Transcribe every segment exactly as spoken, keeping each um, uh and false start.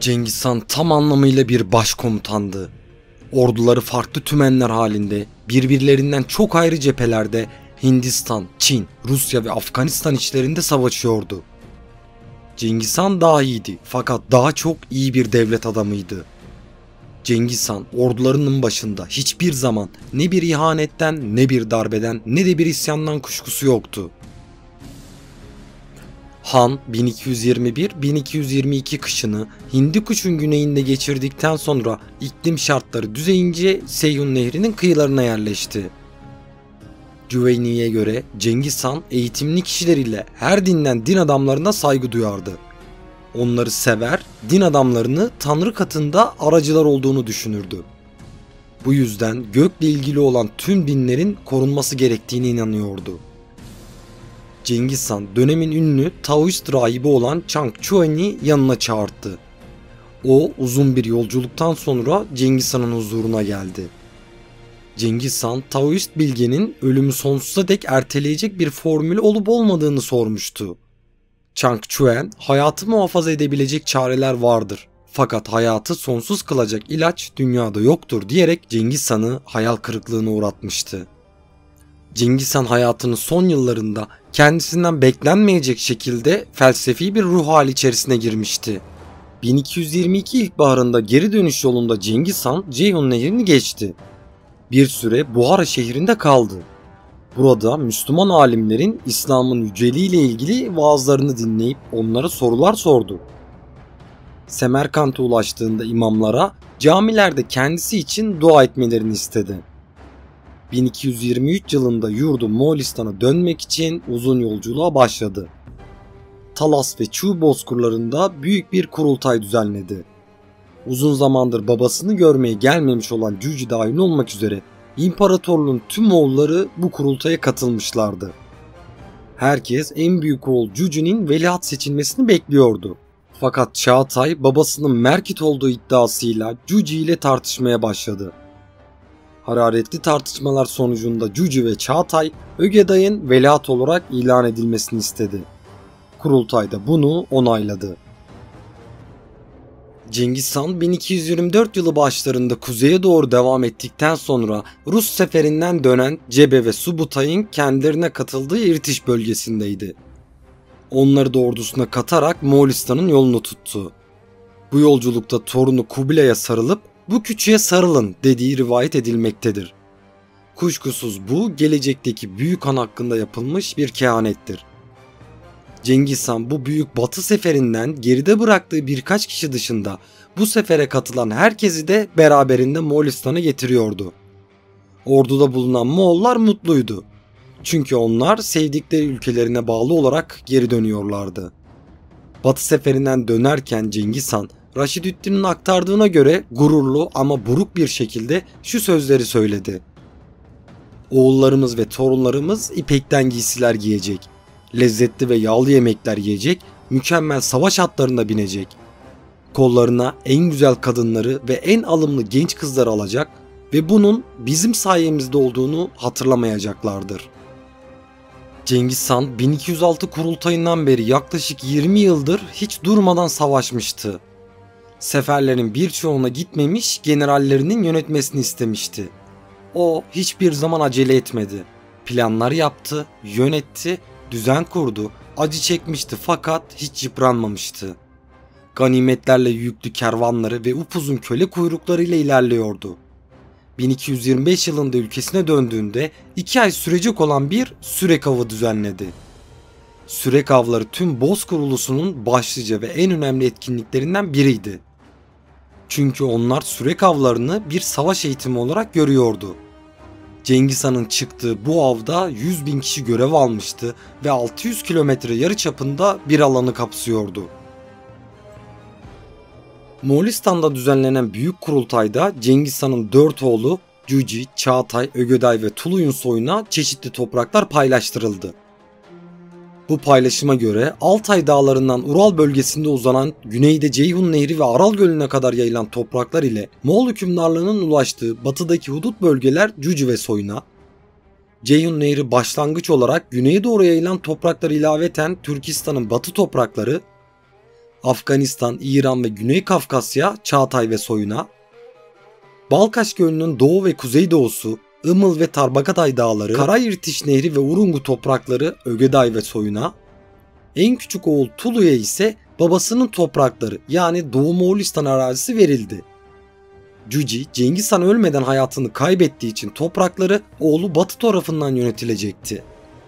Cengiz Han tam anlamıyla bir başkomutandı. Orduları farklı tümenler halinde, birbirlerinden çok ayrı cephelerde Hindistan, Çin, Rusya ve Afganistan içlerinde savaşıyordu. Cengiz Han daha iyiydi fakat daha çok iyi bir devlet adamıydı. Cengiz Han ordularının başında hiçbir zaman ne bir ihanetten, ne bir darbeden, ne de bir isyandan kuşkusu yoktu. Han bin iki yüz yirmi bir bin iki yüz yirmi iki kışını Hindikuş'un güneyinde geçirdikten sonra iklim şartları düzeyince Seyhun Nehri'nin kıyılarına yerleşti. Cüveyni'ye göre Cengiz Han eğitimli kişiler ile her dinden din adamlarına saygı duyardı. Onları sever, din adamlarını Tanrı katında aracılar olduğunu düşünürdü. Bu yüzden gökle ilgili olan tüm dinlerin korunması gerektiğine inanıyordu. Cengiz Han dönemin ünlü Taoist rahibi olan Chang Chuan'i yanına çağırdı. O uzun bir yolculuktan sonra Cengiz Han'ın huzuruna geldi. Cengiz Han Taoist bilgenin ölümü sonsuza dek erteleyecek bir formül olup olmadığını sormuştu. Chang Chuan, hayatı muhafaza edebilecek çareler vardır. Fakat hayatı sonsuz kılacak ilaç dünyada yoktur diyerek Cengiz Han'ı hayal kırıklığına uğratmıştı. Cengiz Han hayatının son yıllarında kendisinden beklenmeyecek şekilde felsefi bir ruh hali içerisine girmişti. bin iki yüz yirmi iki ilkbaharında geri dönüş yolunda Cengiz Han Ceyhun Nehri'ni geçti. Bir süre Buhara şehrinde kaldı. Burada Müslüman alimlerin İslam'ın yüceliğiyle ilgili vaazlarını dinleyip onlara sorular sordu. Semerkant'a ulaştığında imamlara camilerde kendisi için dua etmelerini istedi. bin iki yüz yirmi üç yılında yurdu Moğolistan'a dönmek için uzun yolculuğa başladı. Talas ve Çu bozkırlarında büyük bir kurultay düzenledi. Uzun zamandır babasını görmeye gelmemiş olan Cüci dahil olmak üzere imparatorluğun tüm oğulları bu kurultaya katılmışlardı. Herkes en büyük oğul Cüci'nin veliaht seçilmesini bekliyordu. Fakat Çağatay babasının Merkit olduğu iddiasıyla Cüci ile tartışmaya başladı. Hararetli tartışmalar sonucunda Cüci ve Çağatay Ögeday'ın veliaht olarak ilan edilmesini istedi. Kurultay da bunu onayladı. Cengiz Han bin iki yüz yirmi dört yılı başlarında kuzeye doğru devam ettikten sonra Rus seferinden dönen Cebe ve Subutay'ın kendilerine katıldığı İrtiş bölgesindeydi. Onları da ordusuna katarak Moğolistan'ın yolunu tuttu. Bu yolculukta torunu Kubilay'a sarılıp "Bu küçüğe sarılın" dediği rivayet edilmektedir. Kuşkusuz bu gelecekteki Büyük Han hakkında yapılmış bir kehanettir. Cengiz Han bu büyük batı seferinden geride bıraktığı birkaç kişi dışında bu sefere katılan herkesi de beraberinde Moğolistan'a getiriyordu. Orduda bulunan Moğollar mutluydu. Çünkü onlar sevdikleri ülkelerine bağlı olarak geri dönüyorlardı. Batı seferinden dönerken Cengiz Han, Raşidüddin'in aktardığına göre gururlu ama buruk bir şekilde şu sözleri söyledi. "Oğullarımız ve torunlarımız ipekten giysiler giyecek, lezzetli ve yağlı yemekler yiyecek, mükemmel savaş atlarına binecek. Kollarına en güzel kadınları ve en alımlı genç kızları alacak ve bunun bizim sayemizde olduğunu hatırlamayacaklardır." Cengiz Han bin iki yüz altı kurultayından beri yaklaşık yirmi yıldır hiç durmadan savaşmıştı. Seferlerin birçoğuna gitmemiş, generallerinin yönetmesini istemişti. O hiçbir zaman acele etmedi. Planlar yaptı, yönetti, düzen kurdu, acı çekmişti fakat hiç yıpranmamıştı. Ganimetlerle yüklü kervanları ve upuzun köle kuyruklarıyla ilerliyordu. bin iki yüz yirmi beş yılında ülkesine döndüğünde iki ay sürecek olan bir Sürek avı düzenledi. Sürek avları tüm Bozkır ulusunun başlıca ve en önemli etkinliklerinden biriydi. Çünkü onlar sürek avlarını bir savaş eğitimi olarak görüyordu. Cengiz Han'ın çıktığı bu avda yüz bin kişi görev almıştı ve altı yüz kilometre yarıçapında bir alanı kapsıyordu. Moğolistan'da düzenlenen büyük kurultayda Cengiz Han'ın dört oğlu Cüci, Çağatay, Ögöday ve Tuluyun soyuna çeşitli topraklar paylaştırıldı. Bu paylaşıma göre Altay dağlarından Ural bölgesinde uzanan güneyde Ceyhun Nehri ve Aral Gölü'ne kadar yayılan topraklar ile Moğol hükümdarlığının ulaştığı batıdaki hudut bölgeler Cüci ve soyuna, Ceyhun Nehri başlangıç olarak güneye doğru yayılan toprakları ilaveten Türkistan'ın batı toprakları, Afganistan, İran ve Güney Kafkasya, Çağatay ve Soyuna, Balkaş Gölü'nün doğu ve kuzeydoğusu, Imıl ve Tarbakatay dağları, Karayirtiş Nehri ve Urungu toprakları, Ögeday ve Soyuna, en küçük oğul Tulu'ya ise babasının toprakları yani Doğu Moğolistan arazisi verildi. Cüci, Cengiz Han ölmeden hayatını kaybettiği için toprakları oğlu Batı tarafından yönetilecekti.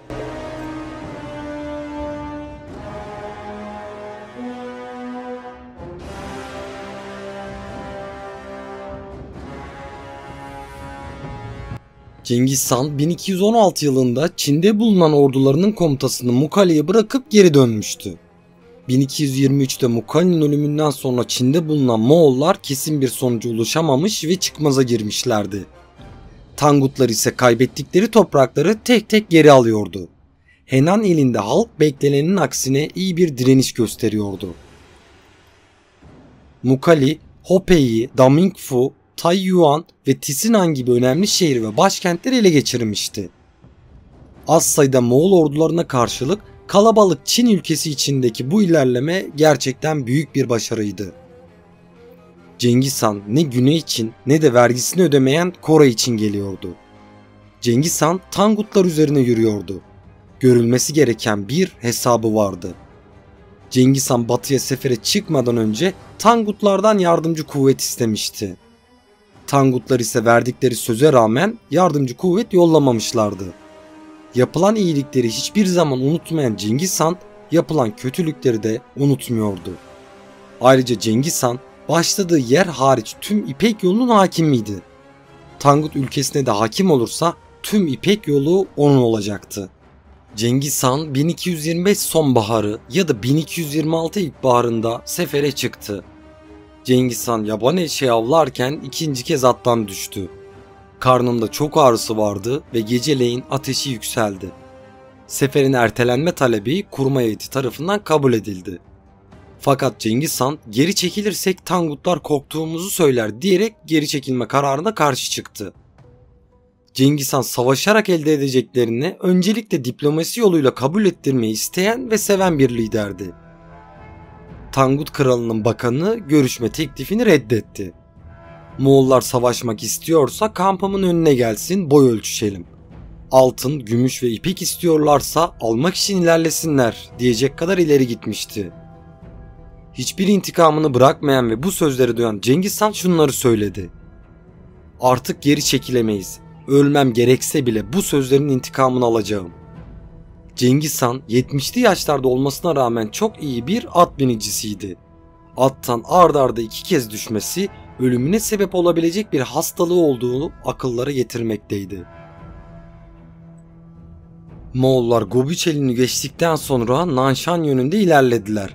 Cengiz Han bin iki yüz on altı yılında Çin'de bulunan ordularının komutasını Mukale'ye bırakıp geri dönmüştü. bin iki yüz yirmi üçte Mukale'nin ölümünden sonra Çin'de bulunan Moğollar kesin bir sonuca ulaşamamış ve çıkmaza girmişlerdi. Tangutlar ise kaybettikleri toprakları tek tek geri alıyordu. Henan ilinde halk beklenenin aksine iyi bir direniş gösteriyordu. Mukale, Hopei'yi, Damingfu, Taiyuan ve Tisinan gibi önemli şehir ve başkentleri ele geçirmişti. Az sayıda Moğol ordularına karşılık kalabalık Çin ülkesi içindeki bu ilerleme gerçekten büyük bir başarıydı. Cengiz Han ne Güney Çin ne de vergisini ödemeyen Kore için geliyordu. Cengiz Han Tangutlar üzerine yürüyordu. Görülmesi gereken bir hesabı vardı. Cengiz Han batıya sefere çıkmadan önce Tangutlardan yardımcı kuvvet istemişti. Tangutlar ise verdikleri söze rağmen yardımcı kuvvet yollamamışlardı. Yapılan iyilikleri hiçbir zaman unutmayan Cengiz Han, yapılan kötülükleri de unutmuyordu. Ayrıca Cengiz Han, başladığı yer hariç tüm İpek yolunun hakimiydi. Tangut ülkesine de hakim olursa tüm İpek yolu onun olacaktı. Cengiz Han bin iki yüz yirmi beş sonbaharı ya da bin iki yüz yirmi altı ilkbaharında sefere çıktı. Cengiz Han yaban eşeği avlarken ikinci kez attan düştü. Karnında çok ağrısı vardı ve geceleyin ateşi yükseldi. Seferin ertelenme talebi kurma heyeti tarafından kabul edildi. Fakat Cengiz Han geri çekilirsek Tangutlar korktuğumuzu söyler diyerek geri çekilme kararına karşı çıktı. Cengiz Han savaşarak elde edeceklerini öncelikle diplomasi yoluyla kabul ettirmeyi isteyen ve seven bir liderdi. Tangut Kralı'nın bakanı görüşme teklifini reddetti. Moğollar savaşmak istiyorsa kampımın önüne gelsin, boy ölçüşelim. Altın, gümüş ve ipek istiyorlarsa almak için ilerlesinler diyecek kadar ileri gitmişti. Hiçbir intikamını bırakmayan ve bu sözleri duyan Cengiz Han şunları söyledi. Artık geri çekilemeyiz. Ölmem gerekse bile bu sözlerin intikamını alacağım. Cengiz Han yetmişli yaşlarda olmasına rağmen çok iyi bir at binicisiydi. Attan ard arda iki kez düşmesi ölümüne sebep olabilecek bir hastalığı olduğunu akıllara getirmekteydi. Moğollar Gobi Çeli'ni geçtikten sonra Nanshan yönünde ilerlediler.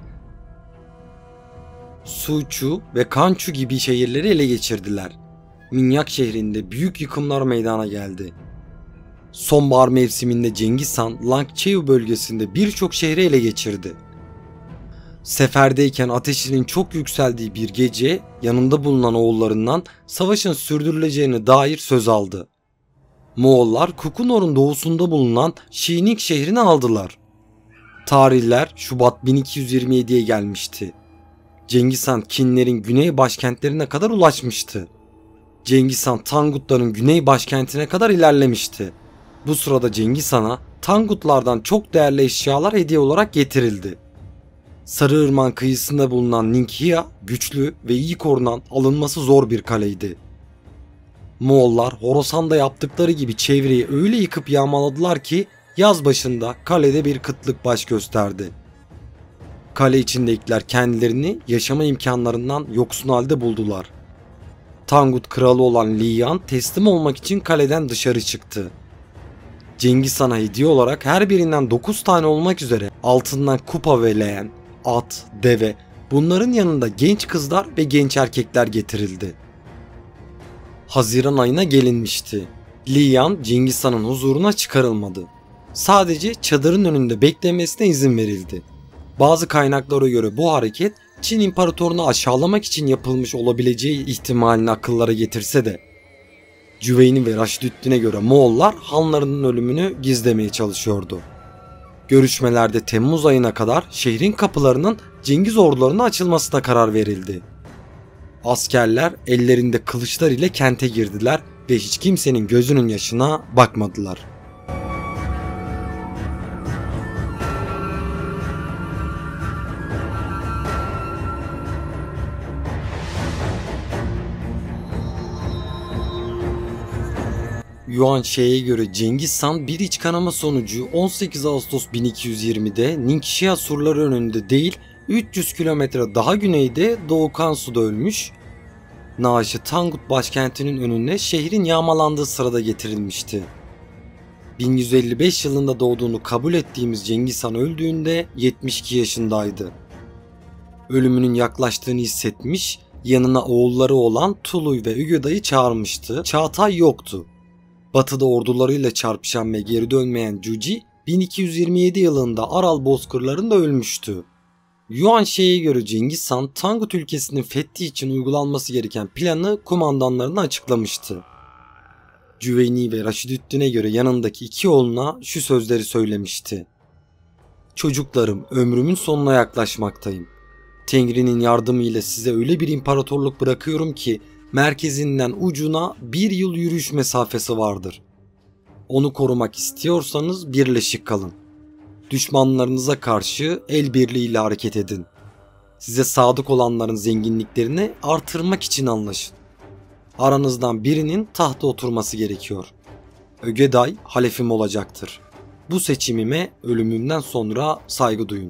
Suçu ve Kançu gibi şehirleri ele geçirdiler. Minyak şehrinde büyük yıkımlar meydana geldi. Sonbahar mevsiminde Cengiz Han Langcheu bölgesinde birçok şehri ele geçirdi. Seferdeyken ateşinin çok yükseldiği bir gece yanında bulunan oğullarından savaşın sürdürüleceğine dair söz aldı. Moğollar Kukunor'un doğusunda bulunan Şinik şehrini aldılar. Tarihler Şubat bin iki yüz yirmi yediye gelmişti. Cengiz Han Kinlerin güney başkentlerine kadar ulaşmıştı. Cengiz Han Tangutların güney başkentine kadar ilerlemişti. Bu sırada Cengiz Han'a Tangutlardan çok değerli eşyalar hediye olarak getirildi. Sarıırmak kıyısında bulunan Ningxia güçlü ve iyi korunan, alınması zor bir kaleydi. Moğollar Horasan'da yaptıkları gibi çevreyi öyle yıkıp yağmaladılar ki yaz başında kalede bir kıtlık baş gösterdi. Kale içindekiler kendilerini yaşama imkanlarından yoksun halde buldular. Tangut kralı olan Li Yan teslim olmak için kaleden dışarı çıktı. Cengiz Han'a hediye olarak her birinden dokuz tane olmak üzere altından kupa ve leğen, at, deve, bunların yanında genç kızlar ve genç erkekler getirildi. Haziran ayına gelinmişti. Li Yan Cengiz Han'ın huzuruna çıkarılmadı. Sadece çadırın önünde beklemesine izin verildi. Bazı kaynaklara göre bu hareket Çin İmparatorunu aşağılamak için yapılmış olabileceği ihtimalini akıllara getirse de Cüveyni ve Raşidüddin'e göre Moğollar hanlarının ölümünü gizlemeye çalışıyordu. Görüşmelerde Temmuz ayına kadar şehrin kapılarının Cengiz ordularına açılmasına karar verildi. Askerler ellerinde kılıçlar ile kente girdiler ve hiç kimsenin gözünün yaşına bakmadılar. Yuan She'ye göre Cengiz Han bir iç kanama sonucu on sekiz Ağustos bin iki yüz yirmide Ningxia surları önünde değil üç yüz kilometre daha güneyde Doğu Kansu'da ölmüş. Naaşı Tangut başkentinin önüne şehrin yağmalandığı sırada getirilmişti. bin yüz elli beş yılında doğduğunu kabul ettiğimiz Cengiz Han öldüğünde yetmiş iki yaşındaydı. Ölümünün yaklaştığını hissetmiş, yanına oğulları olan Tuluy ve Ügeda'yı çağırmıştı. Çağatay yoktu. Batıda ordularıyla çarpışan ve geri dönmeyen Cuci bin iki yüz yirmi yedi yılında Aral bozkırlarında ölmüştü. Yuan She'ye göre Cengiz Han Tangut ülkesinin fethi için uygulanması gereken planı kumandanlarına açıklamıştı. Cüveyni ve Raşidüddin'e göre yanındaki iki oğluna şu sözleri söylemişti. "Çocuklarım, ömrümün sonuna yaklaşmaktayım. Tengri'nin yardımıyla size öyle bir imparatorluk bırakıyorum ki merkezinden ucuna bir yıl yürüyüş mesafesi vardır. Onu korumak istiyorsanız birleşik kalın. Düşmanlarınıza karşı el birliğiyle hareket edin. Size sadık olanların zenginliklerini artırmak için anlaşın. Aranızdan birinin tahta oturması gerekiyor. Ögeday halefim olacaktır. Bu seçimime ölümümden sonra saygı duyun."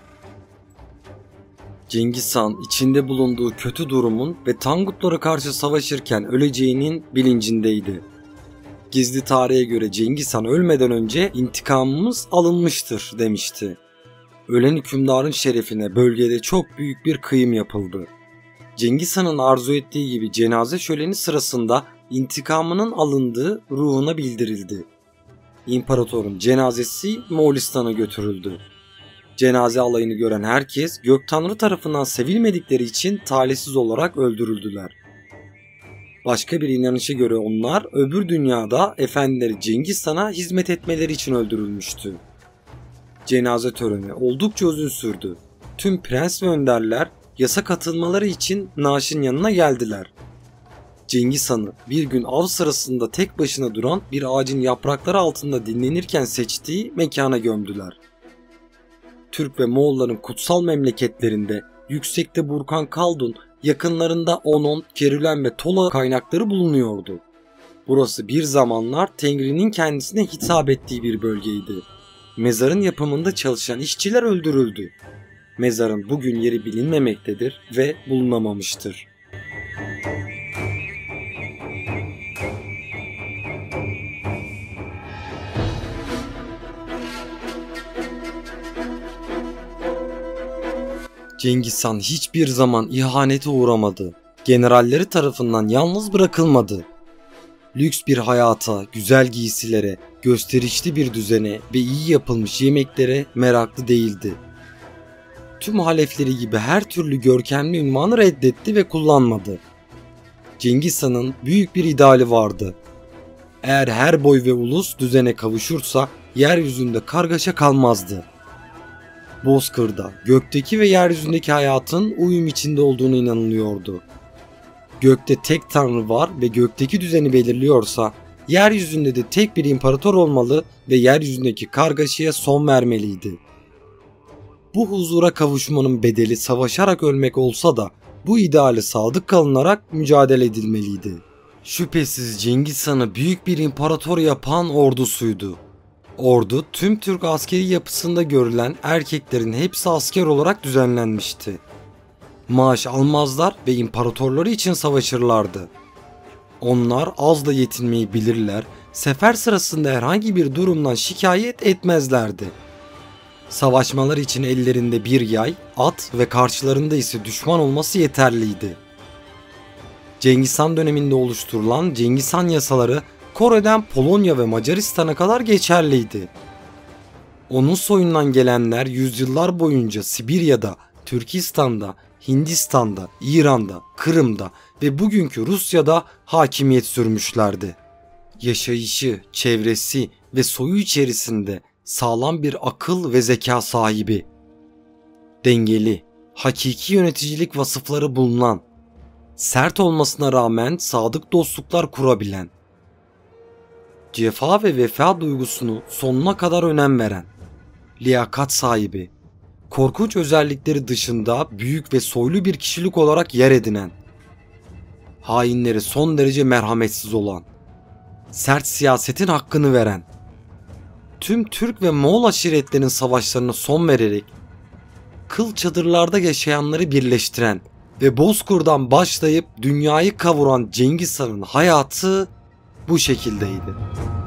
Cengiz Han içinde bulunduğu kötü durumun ve Tangutlara karşı savaşırken öleceğinin bilincindeydi. Gizli tarihe göre Cengiz Han ölmeden önce intikamımız alınmıştır demişti. Ölen hükümdarın şerefine bölgede çok büyük bir kıyım yapıldı. Cengiz Han'ın arzu ettiği gibi cenaze şöleni sırasında intikamının alındığı ruhuna bildirildi. İmparatorun cenazesi Moğolistan'a götürüldü. Cenaze alayını gören herkes gök tanrı tarafından sevilmedikleri için talihsiz olarak öldürüldüler. Başka bir inanışa göre onlar öbür dünyada efendileri Cengiz Han'a hizmet etmeleri için öldürülmüştü. Cenaze töreni oldukça uzun sürdü. Tüm prens ve önderler yasa katılmaları için naaşın yanına geldiler. Cengiz Han'ı bir gün av sırasında tek başına duran bir ağacın yaprakları altında dinlenirken seçtiği mekana gömdüler. Türk ve Moğolların kutsal memleketlerinde yüksekte Burkan Kaldun, yakınlarında Onon, Kerülen ve Tola kaynakları bulunuyordu. Burası bir zamanlar Tengri'nin kendisine hitap ettiği bir bölgeydi. Mezarın yapımında çalışan işçiler öldürüldü. Mezarın bugün yeri bilinmemektedir ve bulunamamıştır. Cengiz Han hiçbir zaman ihanete uğramadı. Generalleri tarafından yalnız bırakılmadı. Lüks bir hayata, güzel giysilere, gösterişli bir düzene ve iyi yapılmış yemeklere meraklı değildi. Tüm halefleri gibi her türlü görkemli ünvanı reddetti ve kullanmadı. Cengiz Han'ın büyük bir ideali vardı. Eğer her boy ve ulus düzene kavuşursa yeryüzünde kargaşa kalmazdı. Bozkır'da, gökteki ve yeryüzündeki hayatın uyum içinde olduğunu inanılıyordu. Gökte tek tanrı var ve gökteki düzeni belirliyorsa, yeryüzünde de tek bir imparator olmalı ve yeryüzündeki kargaşaya son vermeliydi. Bu huzura kavuşmanın bedeli savaşarak ölmek olsa da bu ideale sadık kalınarak mücadele edilmeliydi. Şüphesiz Cengiz Han'ı büyük bir imparator yapan ordusuydu. Ordu tüm Türk askeri yapısında görülen erkeklerin hepsi asker olarak düzenlenmişti. Maaş almazlar ve imparatorları için savaşırlardı. Onlar az da yetinmeyi bilirler, sefer sırasında herhangi bir durumdan şikayet etmezlerdi. Savaşmalar için ellerinde bir yay, at ve karşılarında ise düşman olması yeterliydi. Cengiz Han döneminde oluşturulan Cengiz Han yasaları Kore'den Polonya ve Macaristan'a kadar geçerliydi. Onun soyundan gelenler yüzyıllar boyunca Sibirya'da, Türkistan'da, Hindistan'da, İran'da, Kırım'da ve bugünkü Rusya'da hakimiyet sürmüşlerdi. Yaşayışı, çevresi ve soyu içerisinde sağlam bir akıl ve zeka sahibi. Dengeli, hakiki yöneticilik vasıfları bulunan, sert olmasına rağmen sadık dostluklar kurabilen, cefa ve vefa duygusunu sonuna kadar önem veren, liyakat sahibi, korkunç özellikleri dışında büyük ve soylu bir kişilik olarak yer edinen, hainleri son derece merhametsiz olan, sert siyasetin hakkını veren, tüm Türk ve Moğol aşiretlerinin savaşlarına son vererek kıl çadırlarda yaşayanları birleştiren ve Bozkır'dan başlayıp dünyayı kavuran Cengiz Han'ın hayatı bu şekildeydi.